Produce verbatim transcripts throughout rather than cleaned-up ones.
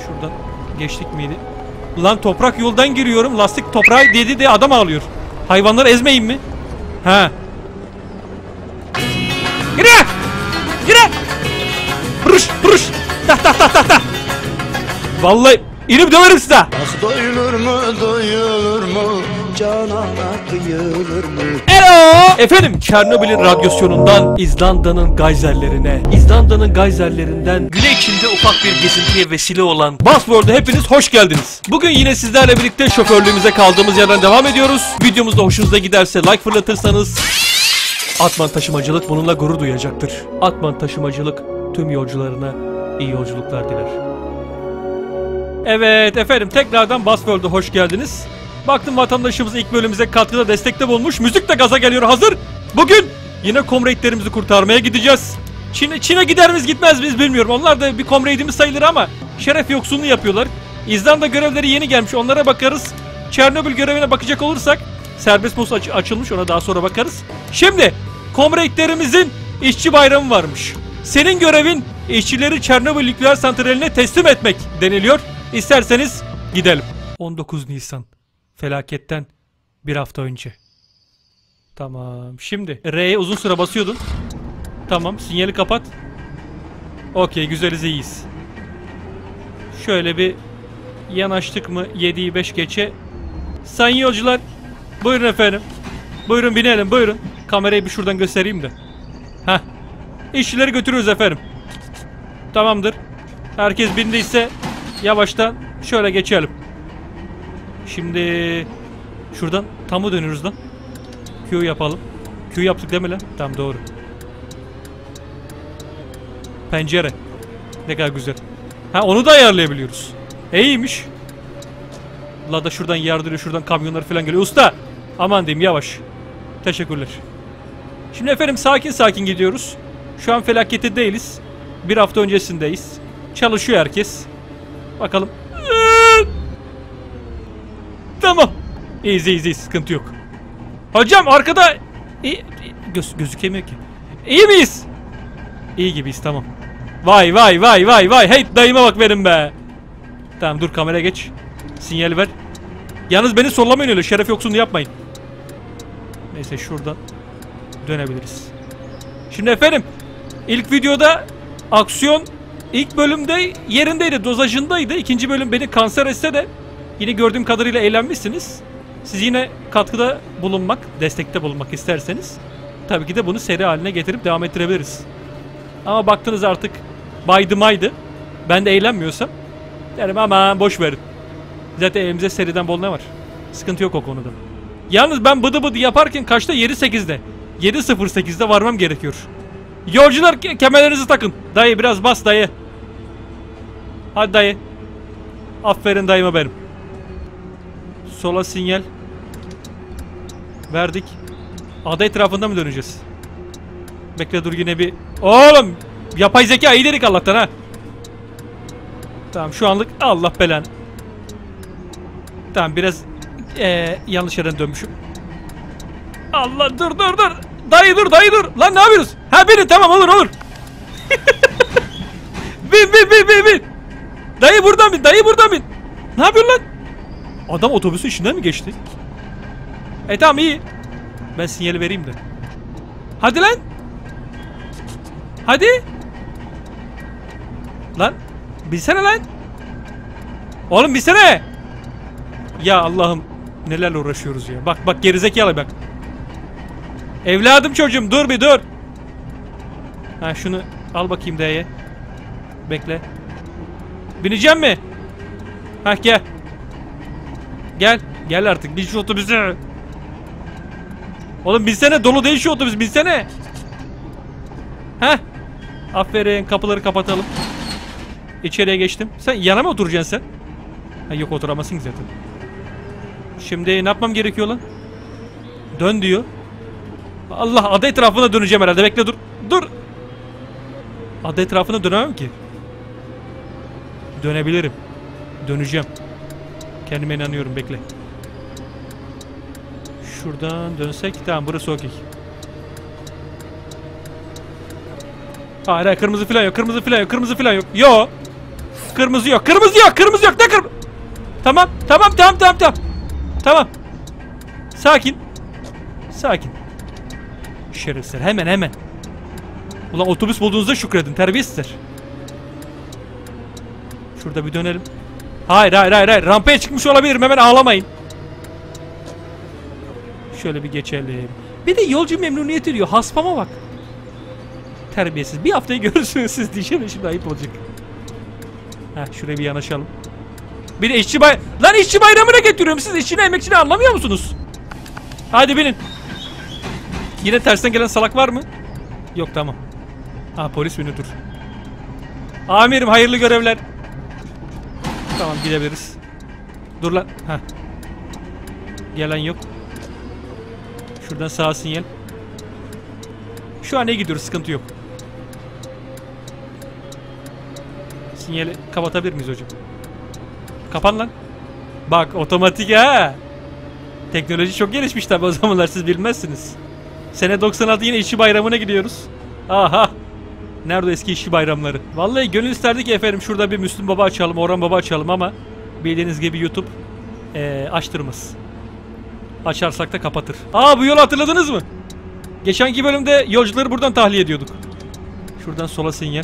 Şuradan geçtik miydi? Lan toprak yoldan giriyorum. Lastik toprağı dedi de adam ağlıyor. Hayvanları ezmeyin mi? Ha. Gire! Gire! Pırış pırış! Tah tah tah tah tah! Vallahi inip döverim size! Ah doyulur mu doyulur mu? Canana kıyılır mı? Hello! Efendim Çernobil'in radyasyonundan İzlanda'nın gayzerlerine, İzlanda'nın gayzerlerinden güney içinde ufak bir gezintiye vesile olan Buzzworld'a hepiniz hoş geldiniz. Bugün yine sizlerle birlikte şoförlüğümüze kaldığımız yerden devam ediyoruz. Videomuz da hoşunuza giderse like fırlatırsanız Atman Taşımacılık bununla gurur duyacaktır. Atman Taşımacılık tüm yolcularına iyi yolculuklar diler. Evet efendim tekrardan Buzzworld'a hoş geldiniz. Baktım vatandaşımız ilk bölümümüze katkıda destekte bulmuş. Müzik de gaza geliyor hazır. Bugün yine comrade'lerimizi kurtarmaya gideceğiz. Çin'e Çin'e gider miyiz gitmez miyiz bilmiyorum. Onlar da bir comrade'imiz sayılır ama şeref yoksunluğu yapıyorlar. İzlanda görevleri yeni gelmiş, onlara bakarız. Çernobil görevine bakacak olursak serbest post aç açılmış, ona daha sonra bakarız. Şimdi comrade'lerimizin işçi bayramı varmış. Senin görevin işçileri Çernobil nükleer santraline teslim etmek deniliyor. İsterseniz gidelim. on dokuz Nisan. Felaketten bir hafta önce. Tamam. Şimdi R'ye uzun süre basıyordun. Tamam. Sinyali kapat. Okey. Güzeliz, iyiyiz. Şöyle bir yanaştık mı yediyi beş geçe. Sayın yolcular. Buyurun efendim. Buyurun binelim. Buyurun. Kamerayı bir şuradan göstereyim de. Heh. İşçileri götürüyoruz efendim. Tamamdır. Herkes bindiyse yavaştan şöyle geçelim. Şimdi şuradan tam mı dönüyoruz lan? Q yapalım. Q yaptık değil mi lan? Tamam doğru. Pencere. Ne kadar güzel. Ha onu da ayarlayabiliyoruz. İyiymiş. La da şuradan yardırıyor, şuradan kamyonlar falan geliyor. Usta! Aman diyeyim yavaş. Teşekkürler. Şimdi efendim sakin sakin gidiyoruz. Şu an felakette değiliz. Bir hafta öncesindeyiz. Çalışıyor herkes. Bakalım. Tamam. İyiyiz iyiyiz iyiyiz. Sıkıntı yok. Hocam arkada İyi, Göz, gözükemiyor ki. İyi miyiz? İyi gibiyiz tamam. Vay vay vay vay vay. Hey dayıma bak benim be. Tamam dur kameraya geç. Sinyal ver. Yalnız beni sollamayın öyle. Şeref yoksunluğu yapmayın. Neyse şuradan dönebiliriz. Şimdi efendim ilk videoda aksiyon ilk bölümde yerindeydi. Dozajındaydı. İkinci bölüm beni kanser etse de yine gördüğüm kadarıyla eğlenmişsiniz. Siz yine katkıda bulunmak, destekte bulunmak isterseniz tabii ki de bunu seri haline getirip devam ettirebiliriz. Ama baktınız artık baydı maydı. Ben de eğlenmiyorsam derim aman boş verin. Zaten elimizde seriden bol ne var. Sıkıntı yok o konuda. Yalnız ben bıdı bıdı yaparken kaçta? yedi sekizde. yedi sıfır sekizde varmam gerekiyor. Yolcular kemerlerinizi takın. Dayı biraz bas dayı. Hadi dayı. Aferin dayıma benim. Sola sinyal verdik. Ada etrafında mı döneceğiz? Bekle dur yine bir. Oğlum yapay zeka iyi dedik Allah'tan ha. Tamam şu anlık Allah belanı. Tamam biraz ee, yanlış yerden dönmüşüm. Allah dur dur dur. Dayı dur dayı dur. Lan ne yapıyoruz? Ha binin tamam olur olur. bin bin bin bin bin. Dayı buradan bin dayı buradan bin. Ne yapıyorsun lan? Adam otobüsün içinden mi geçti? E tamam iyi. Ben sinyali vereyim de. Hadi lan. Hadi. Lan. Bilsene lan. Oğlum bilsene. Ya Allah'ım. Nelerle uğraşıyoruz ya. Bak bak gerizekalı bak. Evladım çocuğum dur bir dur. Ha şunu al bakayım D'ye. Bekle. Bineceğim mi? Hah gel. Gel. Gel artık. Bin şu otobüsü. Oğlum binsene. Dolu değil şu otobüs. Binsene. Heh. Aferin. Kapıları kapatalım. İçeriye geçtim. Sen yana mı oturacaksın sen? Ha, yok oturamazsın zaten. Şimdi ne yapmam gerekiyor lan? Dön diyor. Allah ada etrafına döneceğim herhalde. Bekle dur. Dur. Ada etrafına dönemem ki. Dönebilirim. Döneceğim. Kendime inanıyorum bekle. Şuradan dönsek tamam burası okey. Hayır hayır kırmızı falan yok kırmızı falan yok kırmızı falan yok. Yo. Kırmızı yok. Kırmızı yok. Kırmızı yok. Ne kırmızı? Tamam. Tamam tamam tamam tamam. Tamam. Sakin. Sakin. Şerefsizler. Hemen hemen. Ulan otobüs bulduğunuzda şükredin. Terbiyesizler. Şurada bir dönelim. Hayır hayır hayır hayır. Rampaya çıkmış olabilirim. Hemen ağlamayın. Şöyle bir geçelim. Bir de yolcu memnuniyeti diyor. Haspama bak. Terbiyesiz. Bir haftayı görürsünüz siz diyeceğim. Şimdi ayıp olacak. Heh, şuraya bir yanaşalım. Bir de işçi bay... Lan işçi bayramına getiriyorum. Siz işçini emekçini anlamıyor musunuz? Hadi binin. Yine tersten gelen salak var mı? Yok tamam. Ha polis biniyor dur. Amirim hayırlı görevler. Tamam gidebiliriz. Dur lan. Heh. Gelen yok. Şuradan sağ sinyal. Şu an iyi gidiyoruz, sıkıntı yok. Sinyali kapatabilir miyiz hocam? Kapan lan. Bak otomatik ha. Teknoloji çok gelişmiş tabi o zamanlar, siz bilmezsiniz. Sene doksan altı yine işçi bayramına gidiyoruz. Aha. Nerede eski işçi bayramları? Vallahi gönül isterdi ki efendim şurada bir Müslüm Baba açalım, Orhan Baba açalım ama bildiğiniz gibi YouTube ee, açtırmaz. Açarsak da kapatır. Aa bu yolu hatırladınız mı? Geçenki bölümde yolcuları buradan tahliye ediyorduk. Şuradan sola sinyal.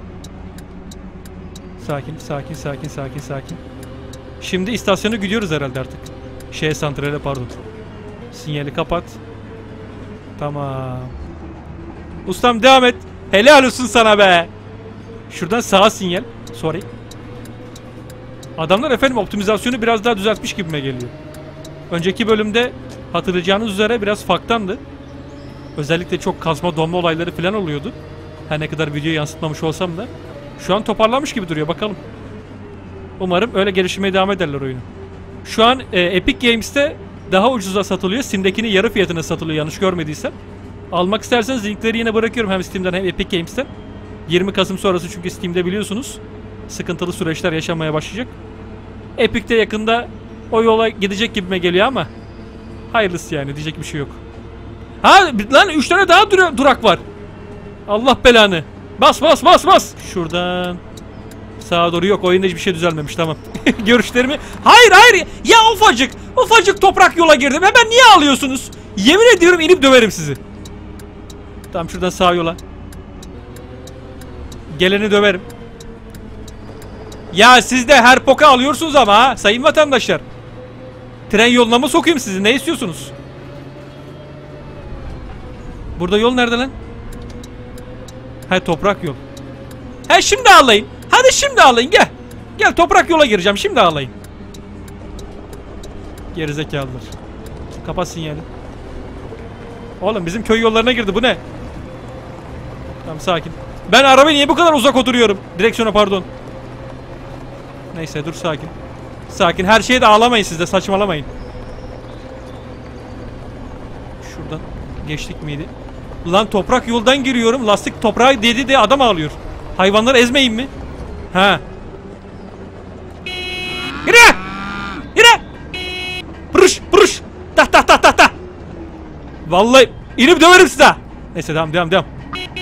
Sakin, sakin, sakin, sakin, sakin. Şimdi istasyona gidiyoruz herhalde artık. Şeye santrale pardon. Sinyali kapat. Tamam. Ustam devam et. Helal olsun sana be. Şuradan sağa sinyal. Sorry. Adamlar efendim optimizasyonu biraz daha düzeltmiş gibime geliyor. Önceki bölümde hatırlayacağınız üzere biraz faktandı. Özellikle çok kasma donma olayları falan oluyordu. Her ne kadar video yansıtmamış olsam da. Şu an toparlanmış gibi duruyor, bakalım. Umarım öyle gelişmeye devam ederler oyunu. Şu an e, Epic Games'te daha ucuza satılıyor. Steam'dekini yarı fiyatına satılıyor yanlış görmediysem. Almak isterseniz linkleri yine bırakıyorum hem Steam'den hem Epic Games'ten. yirmi Kasım sonrası çünkü Steam'de biliyorsunuz sıkıntılı süreçler yaşanmaya başlayacak. Epic'te yakında o yola gidecek gibime geliyor ama hayırlısı yani, diyecek bir şey yok. Ha lan üç tane daha dur durak var. Allah belanı. Bas bas bas bas. Şuradan sağa doğru yok. Oyunda hiçbir şey düzelmemiş, tamam. Görüşlerimi. Hayır hayır. Ya ufacık. Ufacık toprak yola girdim. Hemen niye ağlıyorsunuz? Yemin ediyorum inip döverim sizi. Tamam şuradan sağ yola. Geleni döverim. Ya siz de her poka alıyorsunuz ama ha sayın vatandaşlar. Tren yoluna mı sokayım sizi? Ne istiyorsunuz? Burada yol nerede lan? Ha toprak yol. Ha şimdi ağlayın. Hadi şimdi ağlayın gel. Gel toprak yola gireceğim, şimdi ağlayın. Gerizekalılar. Kapat sinyali. Oğlum bizim köy yollarına girdi, bu ne? Tamam sakin. Ben arabayı niye bu kadar uzak oturuyorum? Direksiyona pardon. Neyse dur sakin. Sakin, her şeye de ağlamayın siz de, saçmalamayın. Şuradan geçtik miydi? Ulan toprak yoldan giriyorum, lastik toprağı dedi de adam ağlıyor. Hayvanları ezmeyin mi? Ha. Yürü! Yürü! Pırış pırış! Tah tah tah tah tah! Vallahi inip döverim size. Neyse devam devam devam.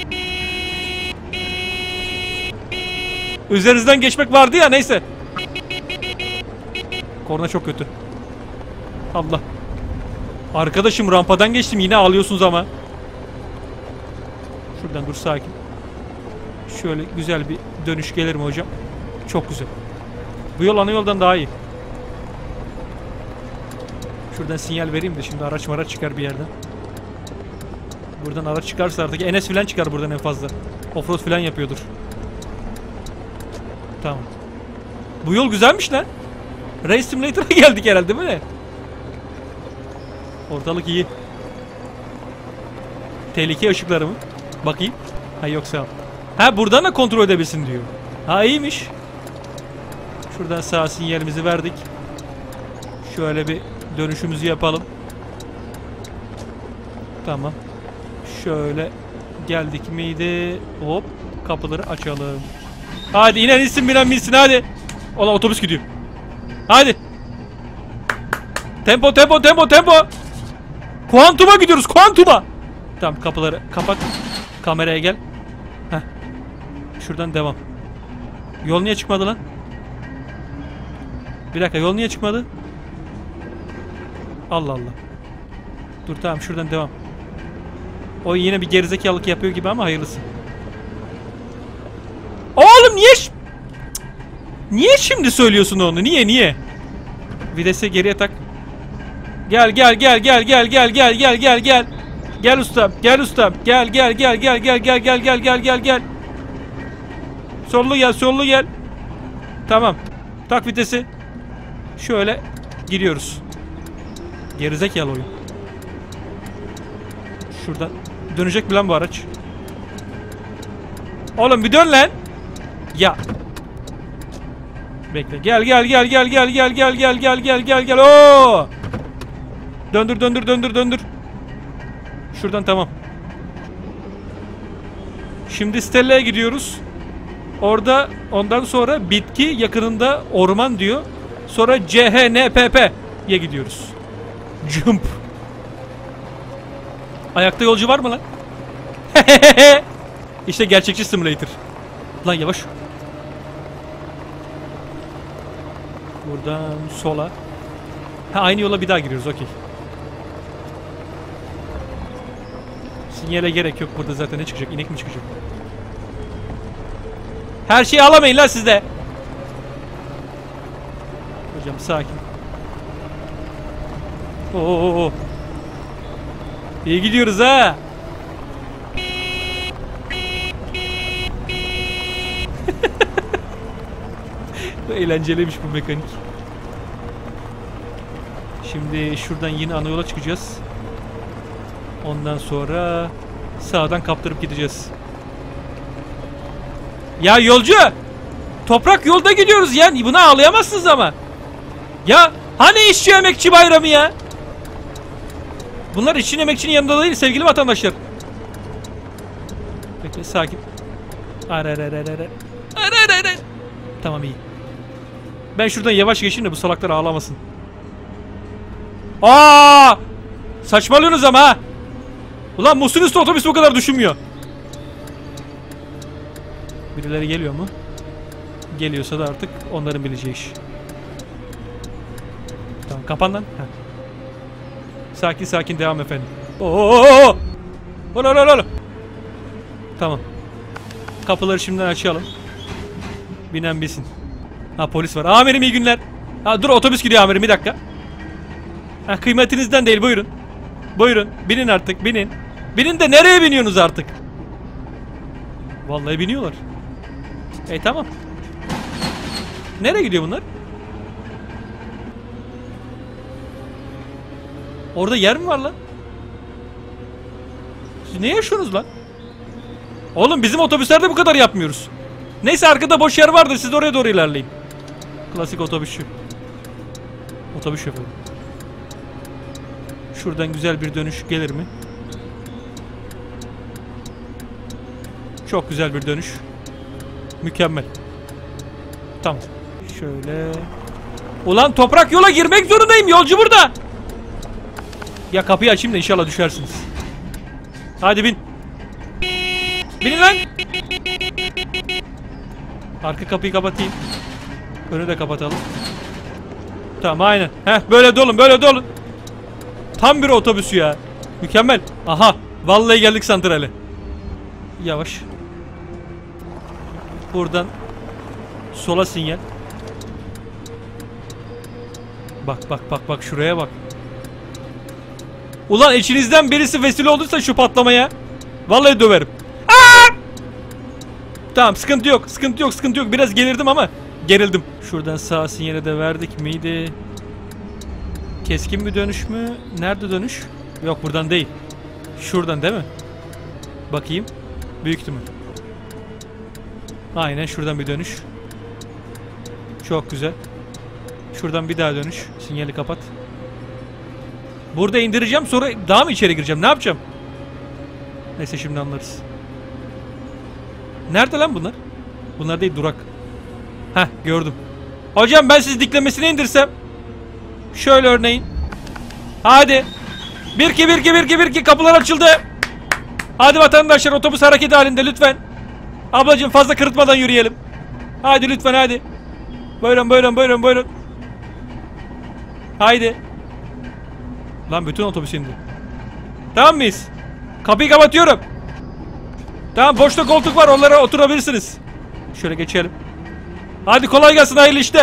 Üzerinizden geçmek vardı ya, neyse. Korna çok kötü. Allah. Arkadaşım rampadan geçtim, yine ağlıyorsunuz ama. Şuradan dur sakin. Şöyle güzel bir dönüş gelir mi hocam? Çok güzel. Bu yol ana yoldan daha iyi. Şuradan sinyal vereyim de şimdi araç maraç çıkar bir yerden. Buradan araç çıkarsa artık Enes falan çıkar buradan en fazla. Offroad falan yapıyordur. Tamam. Bu yol güzelmiş lan. Race Simulator'a geldik herhalde değil mi? Ortalık iyi. Tehlike ışıkları mı? Bakayım. Ha yoksa. Ha buradan da kontrol edebilsin diyor. Ha iyiymiş. Şuradan sağ sinyalimizi verdik. Şöyle bir dönüşümüzü yapalım. Tamam. Şöyle geldik miydi? Hop kapıları açalım. Hadi inen insin binen binsin hadi. Ola otobüs gidiyor. Hadi. Tempo tempo tempo tempo. Kuantuma gidiyoruz, kuantuma. Tamam kapıları kapat. Kameraya gel. Heh. Şuradan devam. Yol niye çıkmadı lan? Bir dakika, yol niye çıkmadı? Allah Allah. Dur tamam, şuradan devam. O yine bir gerizekalılık yapıyor gibi ama hayırlısı. Oğlum niye ş- Niye şimdi söylüyorsun onu? Niye niye? Vitesi geriye tak. Gel gel gel gel gel gel gel gel gel gel. Gel ustam, gel ustam. Gel gel gel gel gel gel gel gel gel gel gel. Sollu gel, sollu gel. Tamam. Tak vitesi. Şöyle gidiyoruz. Gerizekalı oyun. Şuradan dönecek mi lan bu araç? Oğlum bir dön lan. Ya. Bekle. Gel gel gel gel gel gel gel gel gel gel gel gel. Oo! Döndür döndür döndür döndür. Şuradan tamam. Şimdi Stella'ya gidiyoruz. Orada ondan sonra bitki yakınında orman diyor. Sonra C H N P P'ye gidiyoruz. Jump. Ayakta yolcu var mı lan? İşte gerçekçi simulator. Lan yavaş. Buradan sola. Ha, aynı yola bir daha giriyoruz, okey. Sinyale gerek yok burada, zaten ne çıkacak? İnek mi çıkacak? Her şeyi alamayın lan sizde. Hocam sakin. Oo. İyi gidiyoruz ha. Eğlenceliymiş bu mekanik. Şimdi şuradan yine ana yola çıkacağız. Ondan sonra sağdan kaptırıp gideceğiz. Ya yolcu! Toprak yolda gidiyoruz ya. Buna ağlayamazsınız ama. Ya hani işçi emekçi bayramı ya? Bunlar işçinin emekçinin yanında değil sevgili vatandaşlar. Bekle, sakin. Ara ara ara ara. Ara ara ara. Tamam, iyi. Ben şuradan yavaş geçeyim de bu salaklar ağlamasın. Aa! Saçmalıyorsunuz ama ha. Ulan Musul üstü otobüs o kadar düşünmüyor. Birileri geliyor mu? Geliyorsa da artık onların bileceği iş. Tamam, kapan lan. Heh. Sakin sakin devam efendim. Oo! Ola ola ola. Tamam. Kapıları şimdiden açalım. Binen bilsin. Ha, polis var. Amirim iyi günler. Ha, dur, otobüs gidiyor amirim, bir dakika. Ha, kıymetinizden değil, buyurun. Buyurun binin artık, binin. Binin de nereye biniyorsunuz artık? Vallahi biniyorlar. E tamam. Nereye gidiyor bunlar? Orada yer mi var lan? Siz ne yaşıyorsunuz lan? Oğlum bizim otobüslerde bu kadar yapmıyoruz. Neyse, arkada boş yer vardır, siz oraya doğru ilerleyin. Klasik otobüsçü. Otobüs şoförü. Şuradan güzel bir dönüş gelir mi? Çok güzel bir dönüş. Mükemmel. Tamam. Şöyle. Ulan toprak yola girmek zorundayım. Yolcu burada. Ya kapıyı açayım da inşallah düşersiniz. Hadi bin. Binin lan. Arka kapıyı kapatayım. Önü de kapatalım. Tamam, aynen. Heh, böyle dolun, böyle dolun. Tam bir otobüsü ya. Mükemmel. Aha. Vallahi geldik santrale. Yavaş. Buradan sola sinyal. Bak bak bak bak, şuraya bak. Ulan içinizden birisi vesile olursa şu patlamaya, vallahi döverim. Aa! Tamam, sıkıntı yok, sıkıntı yok, sıkıntı yok. Biraz gerildim ama gerildim. Şuradan sağ sinyali de verdik miydi? Keskin bir dönüş mü? Nerede dönüş? Yok, buradan değil. Şuradan değil mi? Bakayım. Büyük ihtimal. Aynen, şuradan bir dönüş. Çok güzel. Şuradan bir daha dönüş. Sinyali kapat. Burada indireceğim, sonra daha mı içeri gireceğim? Ne yapacağım? Neyse, şimdi anlarız. Nerede lan bunlar? Bunlar değil, durak. Heh, gördüm. Hocam ben sizi diklemesine indirsem. Şöyle örneğin. Hadi. Bir iki bir iki bir iki bir iki, kapılar açıldı. Hadi vatandaşlar, otobüs hareket halinde lütfen. Ablacığım fazla kırıtmadan yürüyelim. Hadi lütfen hadi. Buyurun buyurun buyurun buyurun. Haydi. Lan bütün otobüs indi. Tamam mıyız? Kapıyı kapatıyorum. Tamam, boşta koltuk var, onlara oturabilirsiniz. Şöyle geçelim. Hadi kolay gelsin, hayırlı işler.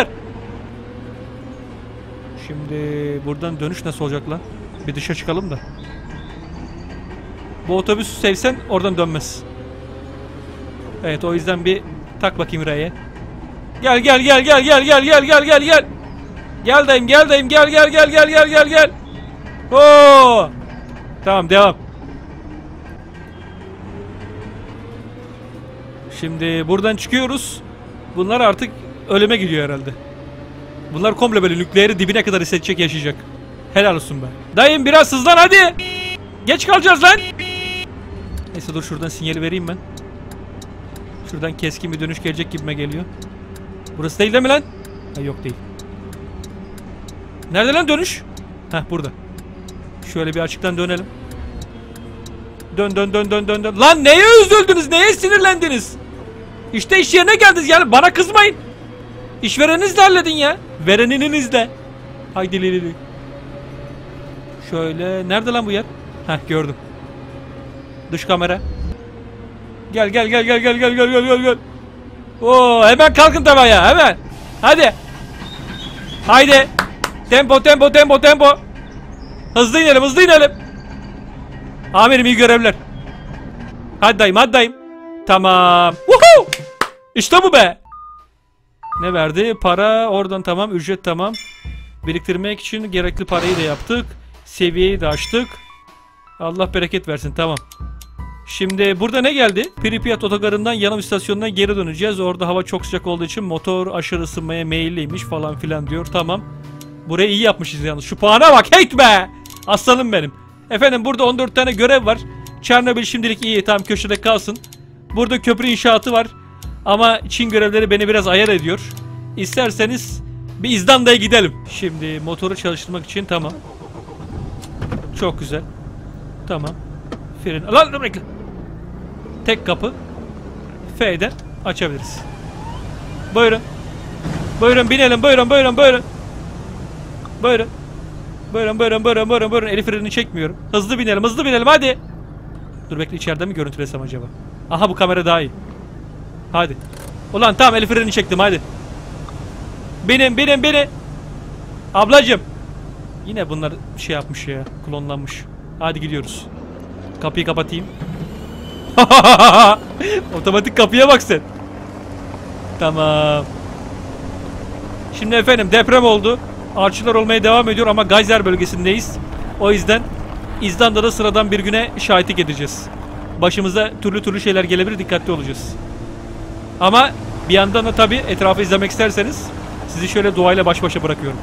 Şimdi buradan dönüş nasıl olacak lan? Bir dışa çıkalım da. Bu otobüsü sevsen oradan dönmez. Evet, o yüzden bir tak bakayım raya. Gel gel gel gel gel gel gel gel gel gel. Gel dayım gel dayım gel gel gel gel gel gel gel. Oo! Tamam, devam. Şimdi buradan çıkıyoruz. Bunlar artık ölüme gidiyor herhalde. Bunlar komple böyle nükleeri dibine kadar hissedecek, yaşayacak. Helal olsun be. Dayım biraz hızlan hadi. Geç kalacağız lan. Neyse dur, şuradan sinyali vereyim ben. Şuradan keskin bir dönüş gelecek gibime geliyor. Burası değil de mi lan? Ha, yok değil. Nerede lan dönüş? Heh, burada. Şöyle bir açıktan dönelim. Dön dön dön dön dön dön. Lan neye üzüldünüz? Neye sinirlendiniz? İşte iş yerine geldiniz yani, bana kızmayın. İşvereninizle halledin ya. Vereninizle. Haydi lili. Şöyle, nerede lan bu yer? Heh, gördüm. Dış kamera. Gel gel gel gel gel gel gel gel gel gel. Oo, hemen kalkın tabi ya, hemen. Hadi. Haydi. Tempo tempo tempo tempo. Hızlı inelim hızlı inelim. Amirim iyi görevler. Hadi dayım hadi dayım. Tamam. Woohoo! İşte bu be. Ne verdi? Para oradan, tamam. Ücret tamam. Biriktirmek için gerekli parayı da yaptık. Seviyeyi de açtık. Allah bereket versin, tamam. Şimdi burada ne geldi? Pripyat otogarından yanım istasyonuna geri döneceğiz. Orada hava çok sıcak olduğu için motor aşırı ısınmaya meyilliymiş falan filan diyor. Tamam. Burayı iyi yapmışız yalnız. Şu puana bak. Heyt be. Aslanım benim. Efendim burada on dört tane görev var. Çernobil şimdilik iyi. Tam köşede kalsın. Burada köprü inşaatı var. Ama Çin görevleri beni biraz ayar ediyor. İsterseniz bir İzlanda'ya gidelim. Şimdi motoru çalıştırmak için tamam. Çok güzel. Tamam. Fren. Lan dur bekle. Tek kapı. F'den açabiliriz. Buyurun. Buyurun binelim. Buyurun buyurun buyurun. Buyurun. Buyurun buyurun buyurun buyurun buyurun. El frenini çekmiyorum. Hızlı binelim hızlı binelim hadi. Dur bekle, içeride mi görüntülesem acaba? Aha, bu kamera daha iyi. Hadi. Ulan tamam, el frenini çektim hadi. Binin binin binin. Ablacım. Yine bunlar şey yapmış ya. Klonlanmış. Hadi gidiyoruz. Kapıyı kapatayım. Otomatik kapıya bak sen. Tamam. Şimdi efendim deprem oldu. Artçılar olmaya devam ediyor ama Geyser bölgesindeyiz. O yüzden İzlanda'da sıradan bir güne şahitlik edeceğiz. Başımıza türlü türlü şeyler gelebilir, dikkatli olacağız. Ama bir yandan da tabii etrafı izlemek isterseniz sizi şöyle doğayla baş başa bırakıyorum.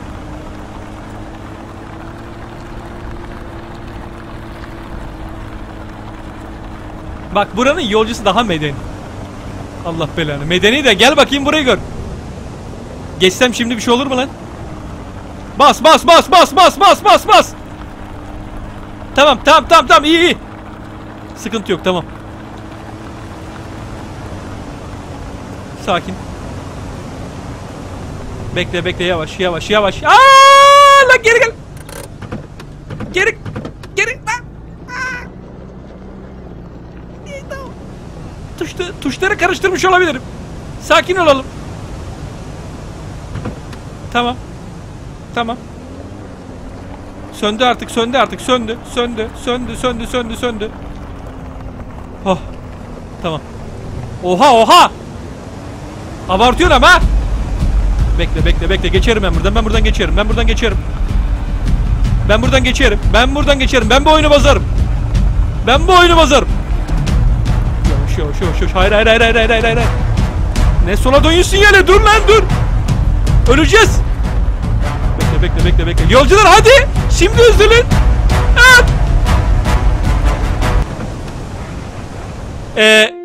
Bak, buranın yolcusu daha medeni. Allah belanı. Medeni de gel bakayım burayı gör. Geçsem şimdi bir şey olur mu lan? Bas bas bas bas bas bas bas bas. Tamam tamam tamam tamam, iyi iyi. Sıkıntı yok, tamam. Sakin. Bekle bekle, yavaş yavaş yavaş. Aa, lan geri gel. Geri geri. Tuştu, tuşları karıştırmış olabilirim. Sakin olalım. Tamam. Tamam. Söndü artık, söndü artık, söndü, söndü, söndü, söndü, söndü, söndü. Oh. Tamam. Oha, oha. Abartıyorsun ama. Bekle, bekle, bekle. Geçerim ben buradan. Ben buradan geçerim. Ben buradan geçerim. Ben buradan geçerim. Ben buradan geçerim. Ben bu oyunu bozarım. Ben bu oyunu bozarım. Yavaş, yavaş, yavaş, yavaş. Hayır, hayır, hayır, hayır, hayır, hayır, hayır. Ne sola dönüyor sinyali? Dur lan, dur. Öleceğiz. Bekle, bekle, bekle, bekle. Yolcular hadi. Şimdi üzülün. Evet. Eee...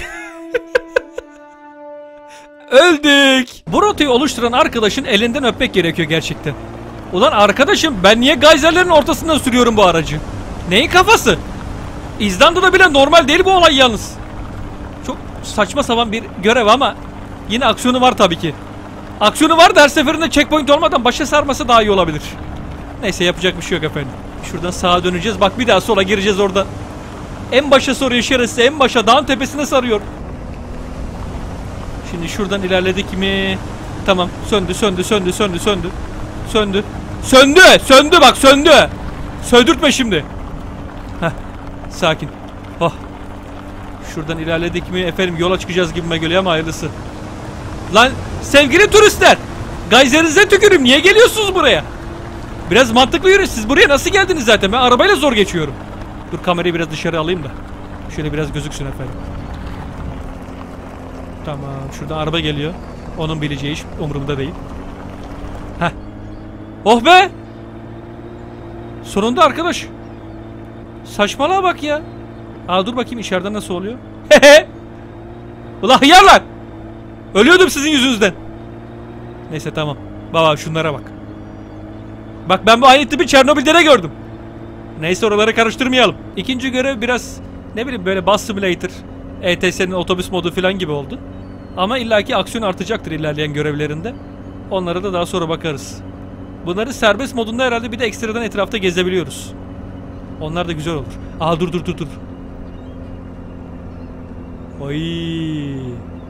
Öldük. Bu rotayı oluşturan arkadaşın elinden öpmek gerekiyor gerçekten. Ulan arkadaşım, ben niye gayzerlerin ortasından sürüyorum bu aracı? Neyin kafası? İzlanda'da bile normal değil bu olay yalnız. Çok saçma sapan bir görev ama Yine aksiyonu var tabii ki. Aksiyonu var da her seferinde checkpoint olmadan başa sarması daha iyi olabilir. Neyse yapacak bir şey yok efendim. Şuradan sağa döneceğiz. Bak bir daha sola gireceğiz orada. En başa soruyor şerefsiz. En başa dağın tepesine sarıyor. Şimdi şuradan ilerledik mi? Tamam. Söndü söndü söndü söndü söndü. Söndü. Söndü. Söndü bak söndü. Söndürtme şimdi. Heh. Sakin. Oh. Şuradan ilerledik mi? Efendim yola çıkacağız gibime geliyor ama hayırlısı. Lan sevgili turistler. Gayzerinize tükürüm. Niye geliyorsunuz buraya? Biraz mantıklı yürüyün. Siz buraya nasıl geldiniz zaten? Ben arabayla zor geçiyorum. Dur kamerayı biraz dışarı alayım da. Şöyle biraz gözüksün efendim. Tamam. Şuradan araba geliyor. Onun bileceği iş umurumda değil. Heh. Oh be! Sonunda arkadaş. Saçmalığa bak ya. Aa dur bakayım içeriden nasıl oluyor. Hehe. Ulan hıyarlar. Ölüyordum sizin yüzünüzden. Neyse tamam. Baba şunlara bak. Bak ben bu aynı tipi Çernobil'de de gördüm. Neyse oraları karıştırmayalım. İkinci görev biraz ne bileyim böyle Bus Simulator, E T S'nin otobüs modu falan gibi oldu. Ama illaki aksiyon artacaktır ilerleyen görevlerinde. Onlara da daha sonra bakarız. Bunları serbest modunda herhalde bir de ekstradan etrafta gezebiliyoruz. Onlar da güzel olur. Aa dur dur dur dur. Oy.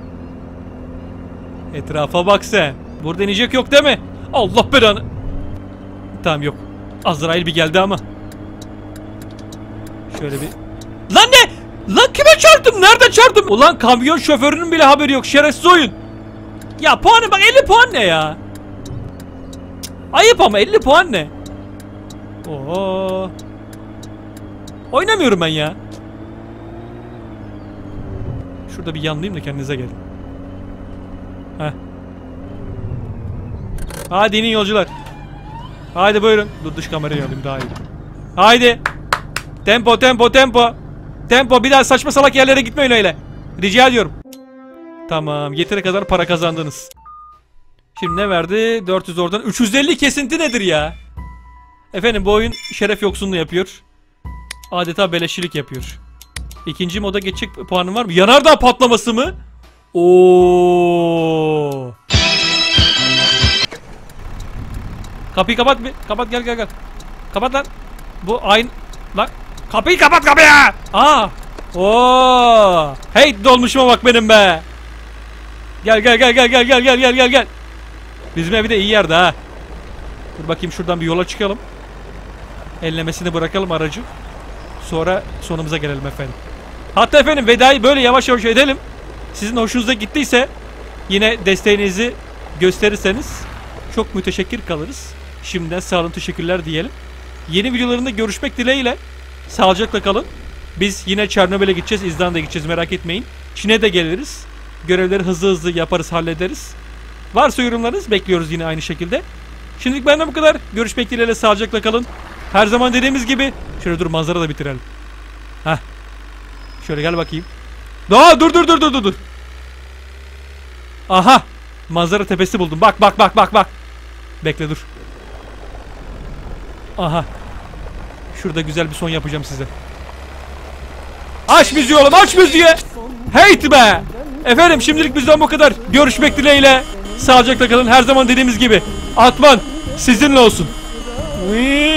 Etrafa bak sen. Burada inecek yok değil mi? Allah belanı. Tamam yok. Azrail bir geldi ama. Şöyle bir. Lan ne? Lan kime çarptım? Nerede çarptım? Ulan kamyon şoförünün bile haberi yok. Şerefsiz oyun. Ya puanı bak elli puan ne ya? Ayıp ama elli puan ne? Oo. Oynamıyorum ben ya. Şurada bir yanlayayım da kendinize gelin. Heh. Hadi inin yolcular. Haydi buyurun. Dur dış kamerayı alayım daha iyi. Haydi. Tempo tempo tempo. Tempo bir daha saçma salak yerlere gitmeyin öyle. Rica ediyorum. Tamam yeteri kadar para kazandınız. Şimdi ne verdi? dört yüz oradan. üç yüz elli kesinti nedir ya? Efendim bu oyun şeref yoksunluğu yapıyor. Adeta beleşçilik yapıyor. İkinci moda geçecek puanım var mı? Yanardağ patlaması mı? Oo. Kapıyı kapat bir. Kapat gel gel gel. Kapat lan. Bu aynı lan. Kapıyı kapat kapıyı. Aa. Oo. Hey dolmuşuma bak benim be. Gel gel gel gel gel gel gel gel gel gel. Bizim evi de iyi yerde ha. Dur bakayım şuradan bir yola çıkalım. Ellemesini bırakalım aracı. Sonra sonumuza gelelim efendim. Hatta efendim vedayı böyle yavaş yavaş edelim. Sizin hoşunuza gittiyse yine desteğinizi gösterirseniz çok müteşekkir kalırız. Şimdiden sağ olun teşekkürler diyelim. Yeni videolarında görüşmek dileğiyle. Sağlıcakla kalın. Biz yine Çernobil'e gideceğiz. İzlanda'ya gideceğiz merak etmeyin. Çin'e de geliriz. Görevleri hızlı hızlı yaparız hallederiz. Varsa yorumlarınız bekliyoruz yine aynı şekilde. Şimdilik benden bu kadar. Görüşmek dileğiyle sağlıcakla kalın. Her zaman dediğimiz gibi. Şöyle dur manzara da bitirelim. Heh. Şöyle gel bakayım. Aa, dur dur dur dur dur. Aha. Manzara tepesi buldum. Bak bak bak bak bak. Bekle dur. Aha. Şurada güzel bir son yapacağım size. Aç müziği oğlum aç müziği. Heyt be. Efendim şimdilik bizden bu kadar. Görüşmek dileğiyle. Sağlıcakla kalın. Her zaman dediğimiz gibi. Atman sizinle olsun. Wii.